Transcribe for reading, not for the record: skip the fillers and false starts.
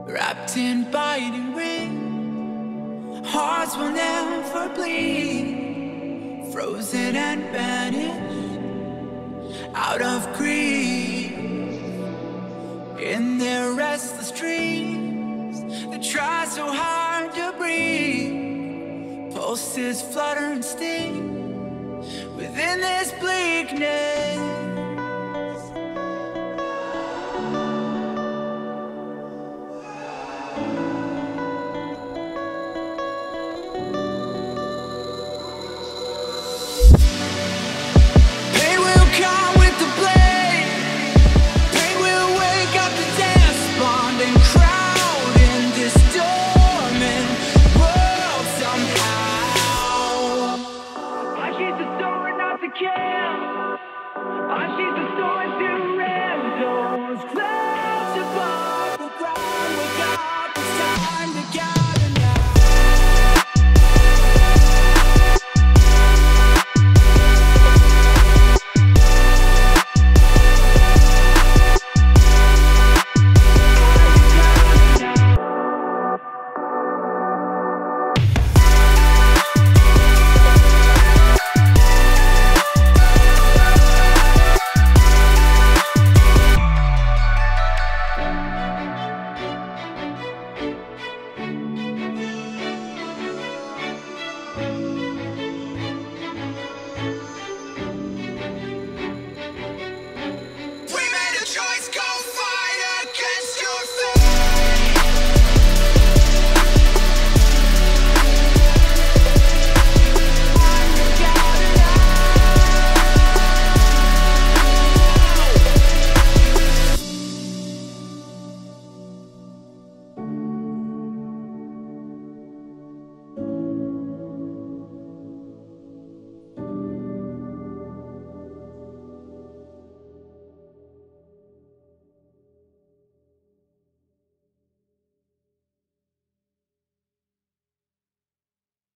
wrapped in biting wind. Hearts will never bleed, frozen and banished out of grief. In their restless dreams, they try so hard to breathe. Pulses flutter and sting within this bleakness.